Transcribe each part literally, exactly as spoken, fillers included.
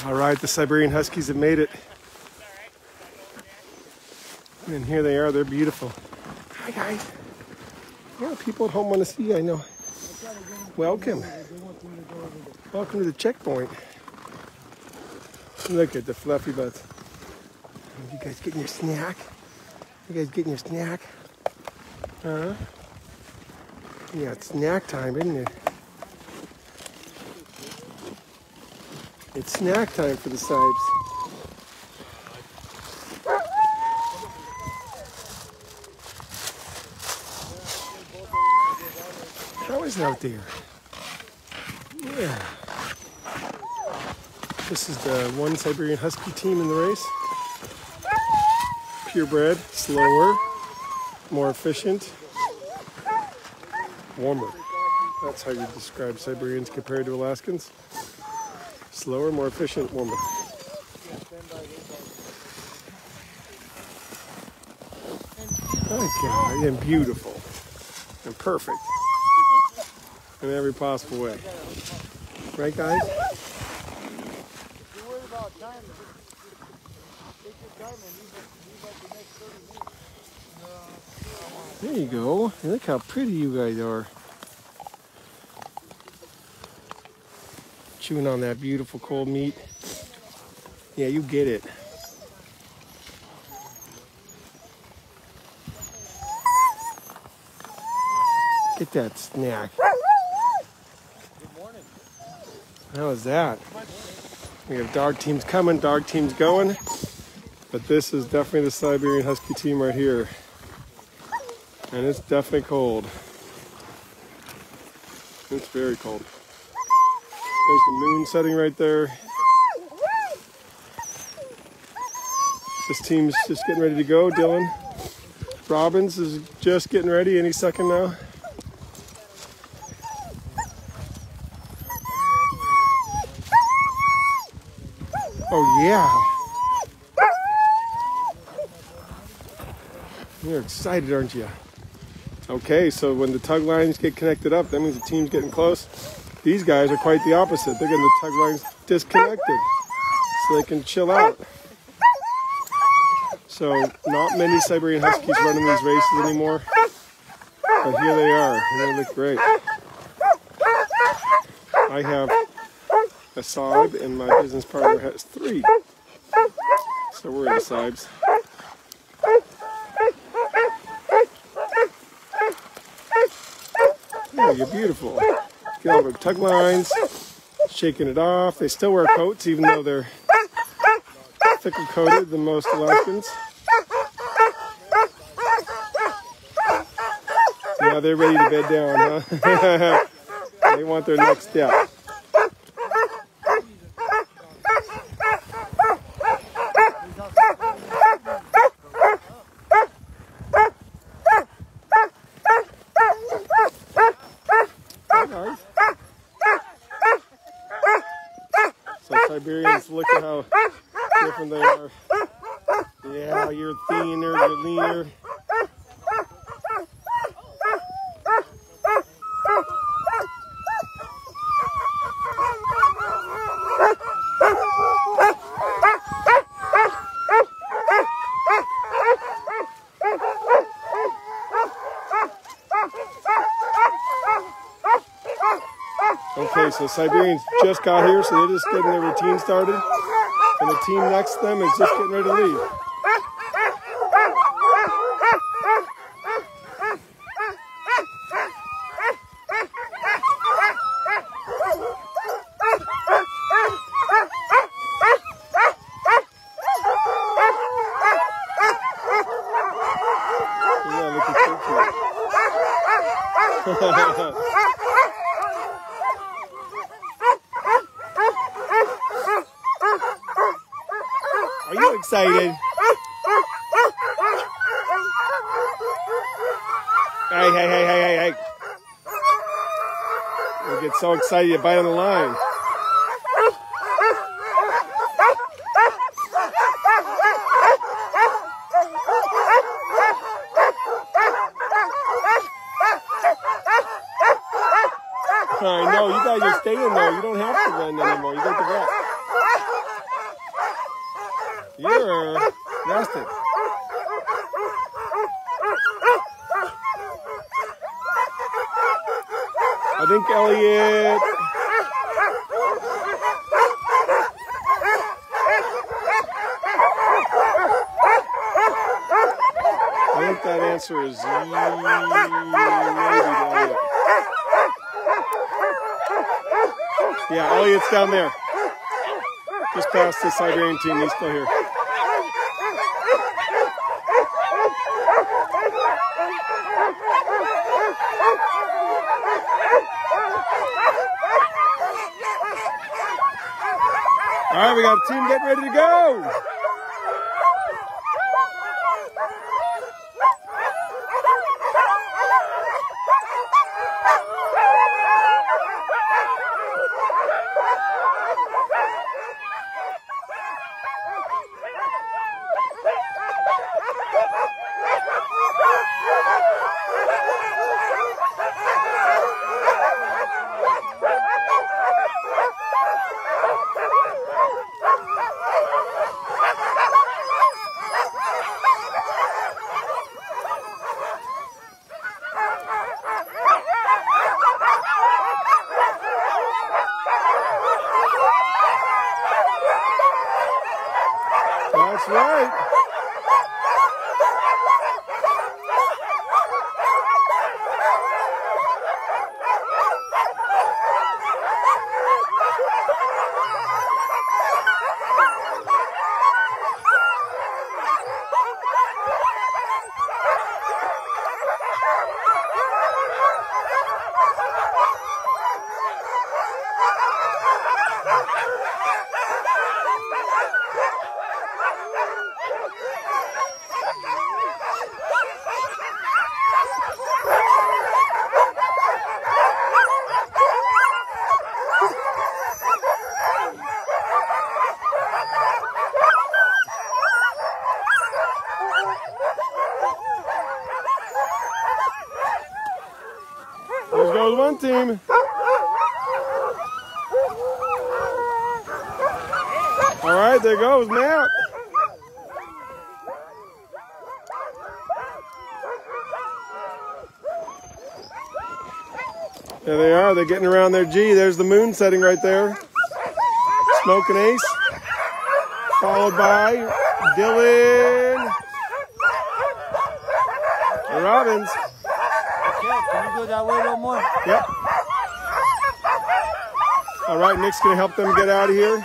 All right, the Siberian Huskies have made it. And here they are, they're beautiful. Hi guys. Yeah, people at home want to see you, I know. Welcome. Welcome to the checkpoint. Look at the fluffy butts. You guys getting your snack? You guys getting your snack? Huh? Yeah, it's snack time, isn't it? It's snack time for the Sibes. How is it out there? Yeah. This is the one Siberian Husky team in the race. Purebred, slower, more efficient, warmer. That's how you describe Siberians compared to Alaskans. Slower, more efficient, warmer. Okay, and beautiful. And perfect. In every possible way. Right, guys? If you're worried about time, take your time and leave like the next thirty minutes. There you go. Look how pretty you guys are. Chewing on that beautiful cold meat. Yeah, you get it. Get that snack. Good morning. How was that? We have dog teams coming, dog teams going. But this is definitely the Siberian Husky team right here. And it's definitely cold. It's very cold. There's the moon setting right there. This team's just getting ready to go. Dylan Robbins is just getting ready any second now. Oh yeah. You're excited, aren't you? Okay, so when the tug lines get connected up, that means the team's getting close. These guys are quite the opposite. They're getting the tug lines disconnected so they can chill out. So not many Siberian Huskies running these races anymore. But here they are, and they look great. I have a Sib, and my business partner has three. So we're in the Sibes. Yeah, you're beautiful. Get all the tug lines, shaking it off. They still wear coats, even though they're thicker coated than most Alaskans. Now they're ready to bed down, huh? They want their next step. Siberians, look at how different they are. Yeah, you're thinner, you're leaner. Okay, so Siberians just got here, so they're just getting their routine started. And the team next to them is just getting ready to leave. Yeah, look at you. Are you excited? Hey, hey, hey, hey, hey, hey. You get so excited you bite on the line. I know, you guys are staying there. You don't have to run anymore. You got the rest. You're rested. I think Elliot. I think that answer is maybe Elliot. Yeah, Elliot's down there. Just past the Siberian team, he's still here. All right, we got a team getting ready to go. That's right. There goes one team. All right, there goes Matt. There they are. They're getting around their G. There's the moon setting right there. Smoke and Ace. Followed by Dylan. And Robbins. Okay, can you go that way a little more? Yep. All right, Nick's going to help them get out of here.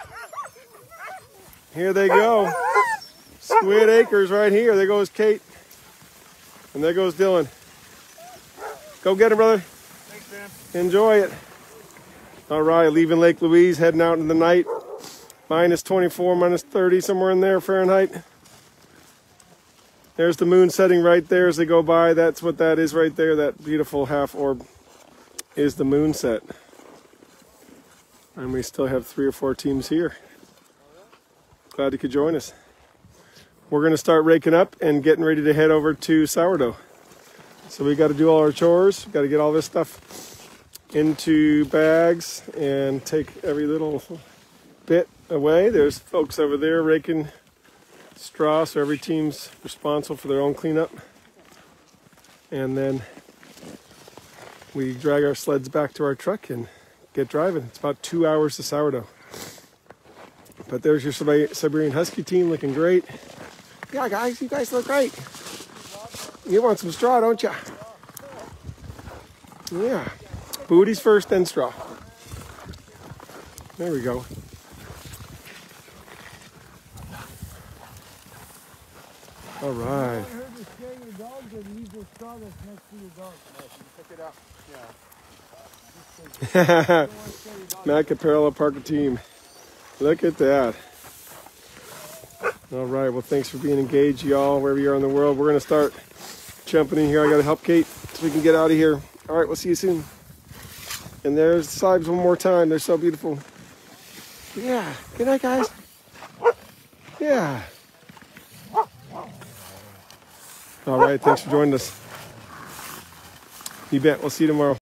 Here they go. Squid Acres right here. There goes Kate. And there goes Dylan. Go get him, brother. Thanks, man. Enjoy it. All right, leaving Lake Louise, heading out in the night. Minus twenty-four, minus thirty, somewhere in there, Fahrenheit. There's the moon setting right there as they go by. That's what that is right there. That beautiful half orb is the moon set. And we still have three or four teams here. Glad you could join us. We're going to start raking up and getting ready to head over to Sourdough. So we got to do all our chores. Got to get all this stuff into bags and take every little bit away. There's folks over there raking straw, so every team's responsible for their own cleanup. And then we drag our sleds back to our truck and get driving. It's about two hours to Sourdough. But there's your Siberian Husky team looking great. Yeah, guys, you guys look great. You want some straw, don't you? Yeah. Booties first, then straw. There we go. All right. I heard you scare your dogs and leave the straw that's next to your dog. No, you pick it up. Yeah. Matt Caparella Parker team. Look at that. All right, well, thanks for being engaged, y'all, wherever you are in the world. We're going to start jumping in here. I got to help Kate so we can get out of here. All right, we'll see you soon. And there's the slides one more time. They're so beautiful. Yeah. Good night, guys. Yeah. All right, thanks for joining us. You bet. We'll see you tomorrow.